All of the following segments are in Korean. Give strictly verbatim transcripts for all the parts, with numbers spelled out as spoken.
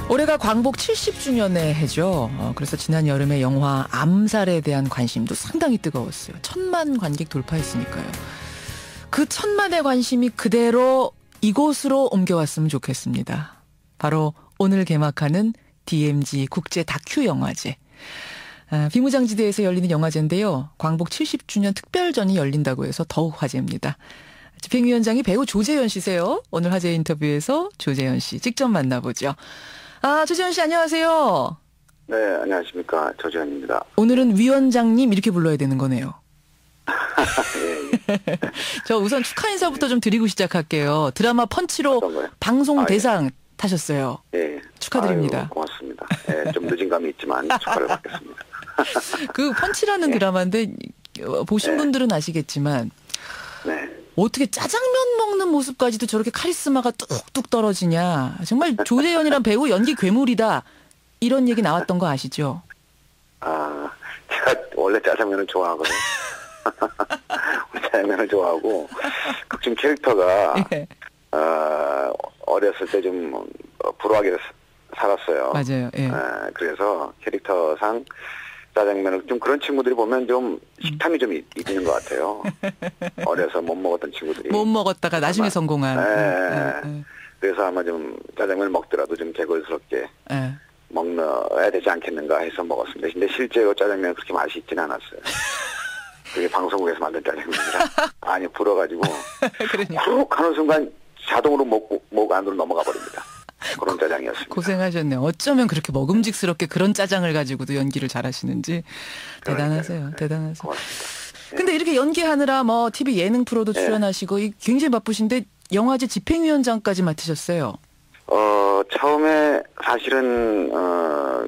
올해가 광복 칠십 주년의 해죠. 어, 그래서 지난 여름에 영화 암살에 대한 관심도 상당히 뜨거웠어요. 천만 관객 돌파했으니까요. 그 천만의 관심이 그대로 이곳으로 옮겨왔으면 좋겠습니다. 바로 오늘 개막하는 디엠지 국제 다큐 영화제. 아, 비무장지대에서 열리는 영화제인데요. 광복 칠십 주년 특별전이 열린다고 해서 더욱 화제입니다. 집행위원장이 배우 조재현 씨세요. 오늘 화제 인터뷰에서 조재현 씨 직접 만나보죠. 아, 조재현 씨 안녕하세요. 네, 안녕하십니까. 조재현입니다. 오늘은 위원장님 이렇게 불러야 되는 거네요. 예, 예. 저 우선 축하 인사부터 좀 드리고 시작할게요. 드라마 펀치로 방송 아, 대상 예. 타셨어요. 예. 축하드립니다. 아유, 고맙습니다. 예, 좀 늦은 감이 있지만 축하를 받겠습니다. 그 펀치라는 예. 드라마인데 보신 예. 분들은 아시겠지만 네. 어떻게 짜장면 먹는 모습까지도 저렇게 카리스마가 뚝뚝 떨어지냐. 정말 조재현이란 배우 연기 괴물이다. 이런 얘기 나왔던 거 아시죠? 아, 제가 원래 짜장면을 좋아하거든요. 짜장면을 좋아하고 극중 캐릭터가 예. 어, 어렸을 때 좀 불우하게 살았어요. 맞아요. 예. 어, 그래서 캐릭터상 짜장면을 좀 그런 친구들이 보면 좀 식탐이 좀 있, 있는 것 같아요. 어려서 못 먹었던 친구들이. 못 먹었다가 나중에 아마, 성공한. 예, 예, 예, 그래서 아마 좀 짜장면을 먹더라도 좀 개걸스럽게 예. 먹어야 되지 않겠는가 해서 먹었습니다. 근데 실제로 짜장면 그렇게 맛이 있지는 않았어요. 그게 방송국에서 만든 짜장면이라 아니 불어가지고 그러니까. 후룩 하는 순간 자동으로 목, 목 안으로 넘어가 버립니다. 그런 짜장이었습니다. 고생하셨네요. 어쩌면 그렇게 먹음직스럽게 그런 짜장을 가지고도 연기를 잘하시는지. 대단하세요. 네. 대단하세요. 고맙습니다. 근데 이렇게 연기하느라 뭐 티비 예능 프로도 네. 출연하시고 굉장히 바쁘신데 영화제 집행위원장까지 맡으셨어요. 어, 처음에 사실은 어,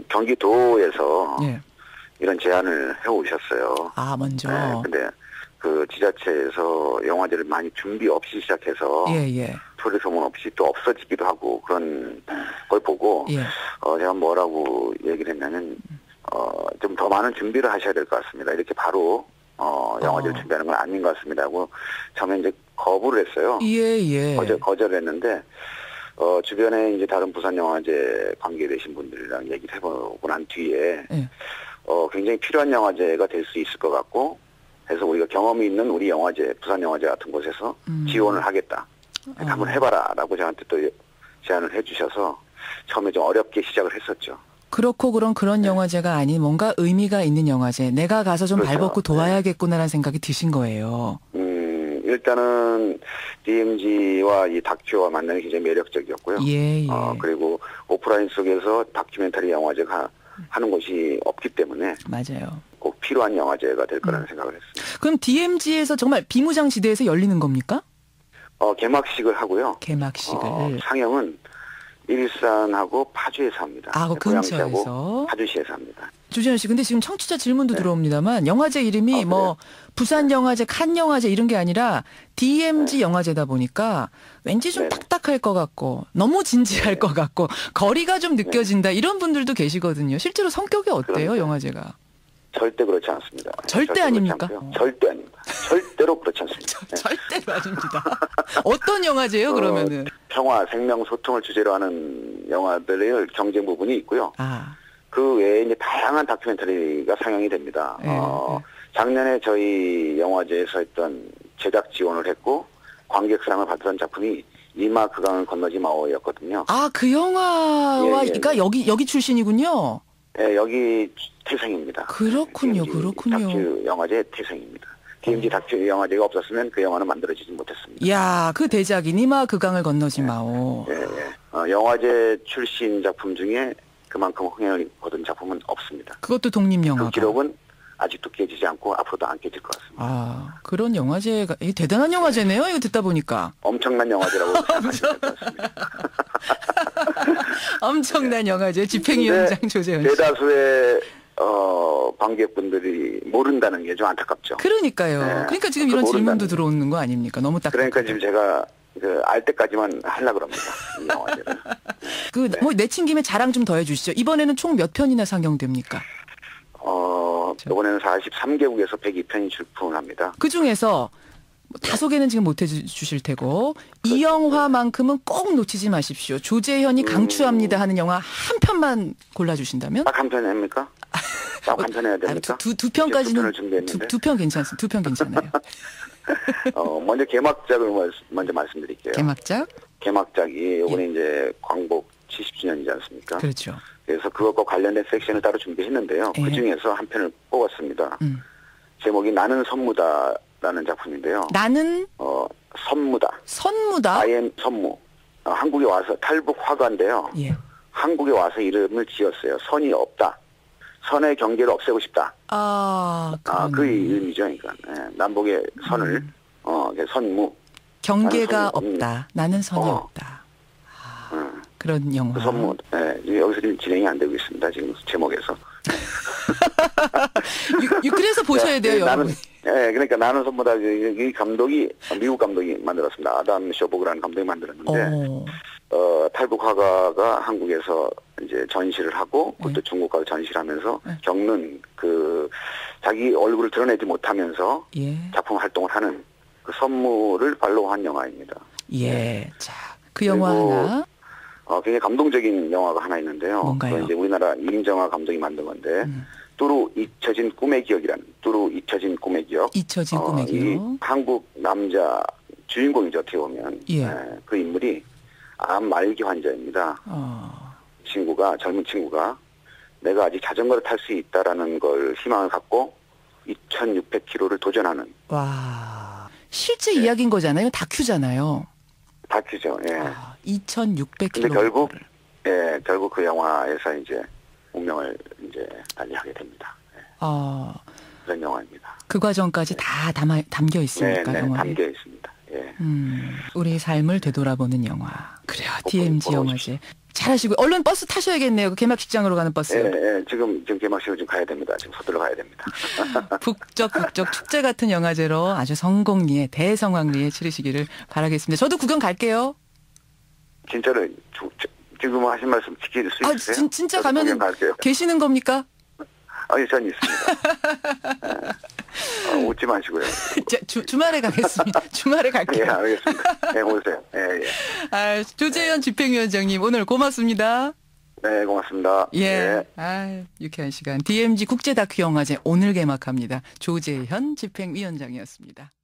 경기도에서 예. 이런 제안을 해오셨어요. 아, 먼저. 네, 근데 그 지자체에서 영화제를 많이 준비 없이 시작해서 예, 예. 소리 소문 없이 또 없어지기도 하고 그런 걸 보고 예. 어, 제가 뭐라고 얘기를 했냐면 어, 좀 더 많은 준비를 하셔야 될 것 같습니다. 이렇게 바로 어, 영화제를 어. 준비하는 건 아닌 것 같습니다 하고 처음에 이제 거부를 했어요. 예, 예. 거절, 거절을 했는데 어, 주변에 이제 다른 부산영화제 관계되신 분들이랑 얘기를 해보고 난 뒤에 예. 어, 굉장히 필요한 영화제가 될 수 있을 것 같고 해서 우리가 경험이 있는 우리 영화제, 부산영화제 같은 곳에서 음. 지원을 하겠다. 어. 한번 해봐라 라고 저한테 또 제안을 해주셔서 처음에 좀 어렵게 시작을 했었죠. 그렇고 그런 그런 영화제가 아닌 뭔가 의미가 있는 영화제. 내가 가서 좀 그렇죠. 발벗고 도와야겠구나라는 생각이 드신 거예요. 음, 일단은 디엠지와 이 다큐와 만나는 게 굉장히 매력적이었고요. 예, 예. 어, 그리고 오프라인 속에서 다큐멘터리 영화제가 하는 곳이 없기 때문에 맞아요. 꼭 필요한 영화제가 될 거라는 음. 생각을 했습니다. 그럼 디엠지에서 정말 비무장지대에서 열리는 겁니까? 어, 개막식을 하고요. 개막식을. 어, 상영은 일산하고 파주에서 합니다. 아, 그 근처에서. 파주시에서 합니다. 조재현 씨, 근데 지금 청취자 질문도 네. 들어옵니다만 영화제 이름이 아, 뭐 부산 영화제, 칸 영화제 이런 게 아니라 디엠지 네. 영화제다 보니까 왠지 좀 네. 딱딱할 것 같고 너무 진지할 네. 것 같고 거리가 좀 느껴진다 이런 분들도 계시거든요. 실제로 성격이 어때요, 그러니까. 영화제가? 절대 그렇지 않습니다. 절대 아닙니까? 그렇지 절대 아닙니다. 절대로 그렇지 않습니다. 저, 네. 절대로 아닙니다. 어떤 영화제예요, 그러면은? 어, 평화, 생명, 소통을 주제로 하는 영화들의 경쟁 부분이 있고요. 아, 그 외에 이제 다양한 다큐멘터리가 상영이 됩니다. 네, 어, 네. 작년에 저희 영화제에서 했던 제작 지원을 했고 관객상을 받았던 작품이 이마 그강을 건너지 마오였거든요. 아, 그 영화가 예, 예, 그러니까 예. 여기 여기 출신이군요. 네, 여기 태생입니다. 그렇군요, 디엠지 그렇군요. 다큐 영화제 태생입니다. 디엠지 다큐 영화제가 없었으면 그 영화는 만들어지지 못했습니다. 야, 그 대작인 이마 그강을 건너지 마오. 예, 예. 어, 영화제 출신 작품 중에 그만큼 흥행을 거둔 작품은 없습니다. 그것도 독립 영화가. 그 기록은 아직도 깨지지 않고 앞으로도 안 깨질 것 같습니다. 아, 그런 영화제가 이게 대단한 영화제네요. 이거 듣다 보니까. 엄청난 영화제라고 생각하시면 될 것 같습니다. 엄청난 영화제 집행위원장 조재현 씨. 대다수의 어, 관객분들이 모른다는 게 좀 안타깝죠. 그러니까요. 네. 그러니까 지금 그 이런 모른다는 질문도 게. 들어오는 거 아닙니까? 너무 딱. 그러니까 지금 제가 그 알 때까지만 하려고 합니다. 이 영화제를. 그 네. 뭐 내친 김에 자랑 좀 더해 주시죠. 이번에는 총 몇 편이나 상영됩니까? 어, 이번에는 사십삼 개국에서 백이 편이 출품을 합니다. 그 중에서 뭐 다소개는 지금 못 해주실 테고 이 영화만큼은 꼭 놓치지 마십시오. 조재현이 강추합니다 하는 영화 한 편만 골라주신다면? 딱 한 편 합니까? 딱 한 편 해야 됩니까? 두, 두 편까지는 두, 두 편 괜찮습니다. 두 편 괜찮아요. 어, 먼저 개막작을 먼저 말씀드릴게요. 개막작? 개막작이 이번에 예. 이제 광복 칠십 주년이지 않습니까? 그렇죠. 그래서 그것과 관련된 섹션을 따로 준비했는데요. 예. 그 중에서 한 편을 뽑았습니다. 음. 제목이 나는 선무다라는 작품인데요. 나는 어, 선무다. 선무다. I am 선무. 어, 한국에 와서 탈북 화가인데요. 예. 한국에 와서 이름을 지었어요. 선이 없다. 선의 경계를 없애고 싶다. 아, 아, 그 의미죠. 그러니까 예, 남북의 선을 음. 어, 선무. 경계가 나는 선이 없다. 나는 선이 어. 없다. 아, 음. 그런 영화. 그 선무. 예, 여기서 지금 진행이 안 되고 있습니다. 지금 제목에서. 유, 유, 그래서 보셔야 돼요, 예, 여러분. 나는, 예, 그러니까 나는 선보다 이 감독이 미국 감독이 만들었습니다. 아담 쇼보그라는 감독이 만들었는데 어. 어, 탈북 화가가 한국에서 이제 전시를 하고 그것도 네. 중국 가서 전시를 하면서 네. 겪는 그 자기 얼굴을 드러내지 못하면서 예. 작품 활동을 하는 그 선물을 발로한 영화입니다. 예. 자, 그 영화 그리고 하나. 어, 굉장히 감동적인 영화가 하나 있는데요. 뭔가요? 그건 이제 우리나라 임정화 감독이 만든 건데 음. 뚜루 잊혀진 꿈의 기억이라는 뚜루 잊혀진 꿈의 기억. 잊혀진 어, 꿈의 이 기억. 한국 남자 주인공이죠. 어떻게 보면 예. 예, 그 인물이 암 말기 환자입니다. 어. 친구가 젊은 친구가 내가 아직 자전거를 탈 수 있다라는 걸 희망을 갖고 이천육백 킬로미터를 도전하는 와. 실제 네. 이야기인 거잖아요. 다큐잖아요. 다큐죠. 예. 아, 이천육백 근데 킬로미터. 결국 예, 결국 그 영화에서 이제 운명을 이제 달리하게 됩니다. 예, 어, 그런 영화입니다. 그 과정까지 다 담아, 담겨 네, 있으니까 네, 영화에. 담겨 있습니다. 예. 음, 우리 삶을 되돌아보는 영화. 그래요. 디엠지 보러 영화제. 잘하시고 얼른 버스 타셔야겠네요. 그 개막식장으로 가는 버스. 예, 예, 지금 지금 개막식으로 지금 가야 됩니다. 지금 서둘러 가야 됩니다. 북적북적 축제 같은 영화제로 아주 성공리에 대성황리에 치르시기를 바라겠습니다. 저도 구경 갈게요. 진짜로 주, 주, 지금 하신 말씀 지킬 수 아, 있으세요? 진, 진짜 저도 가면은 구경 갈게요. 계시는 겁니까? 아니, 전 있습니다. 예. 어, 웃지 마시고요. 자, 주, 주말에 가겠습니다. 주말에 예, 갈게요. 알겠습니다. 예, 오세요. 예, 예. 아, 조재현 집행위원장님 오늘 고맙습니다. 네, 고맙습니다. 예. 예. 아, 유쾌한 시간. 디엠지 국제 다큐 영화제 오늘 개막합니다. 조재현 집행위원장이었습니다.